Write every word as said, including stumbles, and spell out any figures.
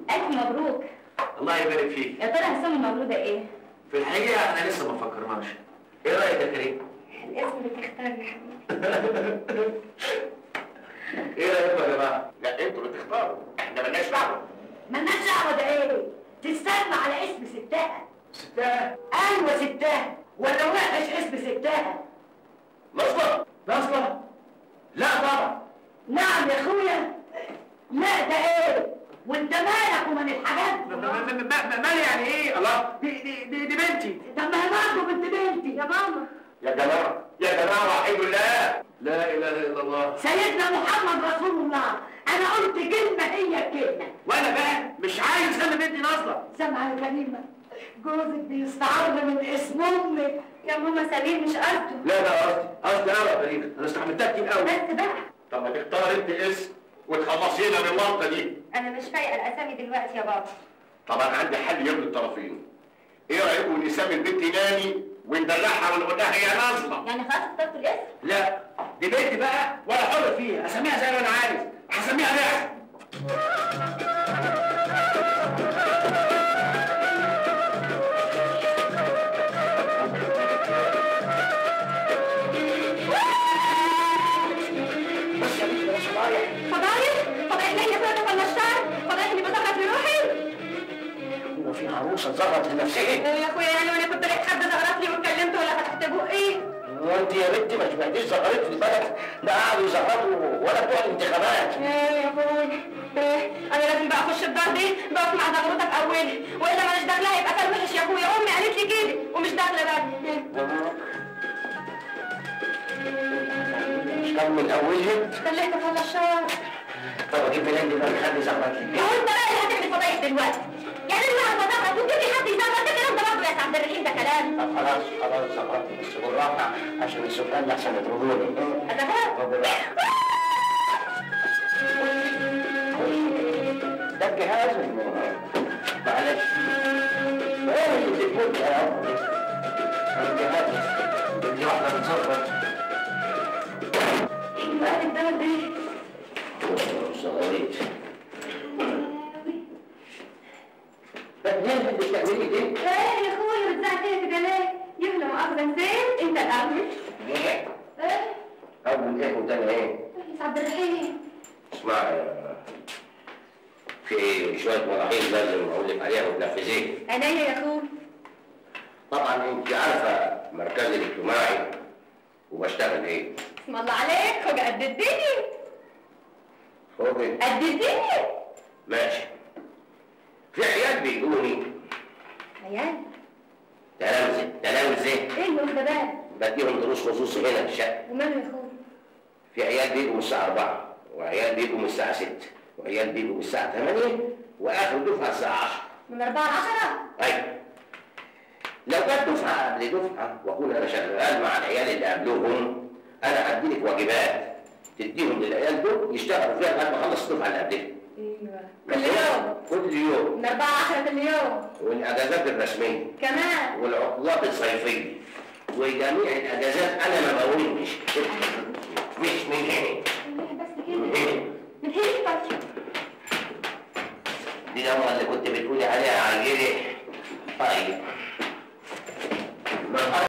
ألف مبروك. الله يبارك فيك. يا ترى هسام المولودة إيه؟ في الحقيقة احنا لسه ما فكرناش. إيه رأيك يا كريم؟ الاسم اللي تختاره يا حبيبي. إيه رأيكم يا جماعة؟ لا انتوا اللي تختاروا، احنا مالناش دعوه. مالناش دعوه ده ايه؟ تستنى على اسم ستها. ستها؟ ايوه ستها، ولا وحش اسم ستها؟ نصلة؟ نصلة؟ لا طبعا. نعم يا اخويا. لا ده ايه؟ وانت مالك ومن الحاجات دي؟ مالي يعني ايه؟ الله دي دي دي, دي بنتي. طب ما هي برضه بنت بنتي يا ماما. يا جماعه يا جماعه وحيد الله. لا اله الا الله. سيدنا محمد رسول الله. انا قلت كلمه هي كلمه. وانا بقى مش عايز اسمي بنتي نصلة. سامعه يا كريمه؟ جوزك بيستعر من اسم امك. يا ماما سمير مش قصده. لا ده قصدي، قصدي انا يا فريده، انا استحملتها كتير قوي. بس بقى. طب ما تختار انت اسم وتخلصينا من الورطه دي. أنا مش فايقة الأسامي دلوقتي يا بابا. طبعا عندي حل يرضي الطرفين. ايه رايكم نسمي البنت ناني وندلعها ونقول لها يا نظمه؟ يعني خلاص اخترتوا الاسم؟ لا دي بنتي بقى ولا حر فيها، اسميها زي ما انا عايز، هسميها رعد. في عروسه زغرت لنفسها. يا اخويا يعني وانا كنت لقيت حد زغرت لي واتكلمت ولا فتحت بقي؟ وانت يا بنتي ما سمعتيش زغرت في البلد؟ ده قعدوا يزغرطوا ولا بتوع الانتخابات. ايه يا اخويا؟ ايه انا لازم بقى اخش الدار دي بقف مع زغرتك اولي، والا ماليش داخله يبقى كان وحش يا اخويا. امي قالت لي كده ومش داخله بقى. مش كان من اولها؟ خليك اخلص الشهر. طب اجيب منين دلوقتي حد زغرت لي؟ هو انت بقى اللي هتعمل فضايح دلوقتي؟ يعني انا لما زغرت وتجيب لي حد يزغرت ده كلام ده برضه يا عبد الرحيم ده كلام. طب خلاص خلاص زغرت بس بالراحه عشان السكان لحسن يضربوني. انا فاهم. بالراحه. ده الجهاز معلش. ايه اللي بتقول يا رب؟ الجهاز دي واحده بتظبط. ايه بقى الدواء ده؟ صغيريت. ده منين اللي بتعملي دي؟ ايه يا اخويا بتزعل كده ليه؟ يهلا مؤاخذة زين انت الاول. ايه؟ ايه؟ اول ايه وتاني ايه؟ يا عبد الرحيم. اسمعي في شويه مراحيل لازم اقول لك عليها وتنفذيها. عينيا يا اخويا. طبعا انت عارفه مركزي الاجتماعي وبشتغل ايه؟ اسم الله عليك هو قد الدنيا. فوقي؟ قد الدنيا. ماشي. في عيال بيجوني. عيال؟ تلامذة تلامذة. ايه اللي واخده بالك؟ بديهم دروس خصوصي هنا في الشقه. وماله يا اخويا؟ في عيال بيجوا من الساعه أربعة وعيال بيجوا من الساعه ستة وعيال بيجوا من الساعه ثمانية واخر دفعه الساعه عشرة. من أربعة لعشرة؟ ايوه. لو جت دفعه قبل دفعه واكون انا شغال مع العيال اللي قبلهم انا هدي لك واجبات تديهم للعيال دول يشتغلوا فيها لغايه ما اخلص الدفعه اللي قبلها. ايوه. كل يوم؟ كل يوم. من أربعة لعشرة كل يوم. والاجازات الرسميه. كمان. والعطلات الصيفيه. وجميع الاجازات انا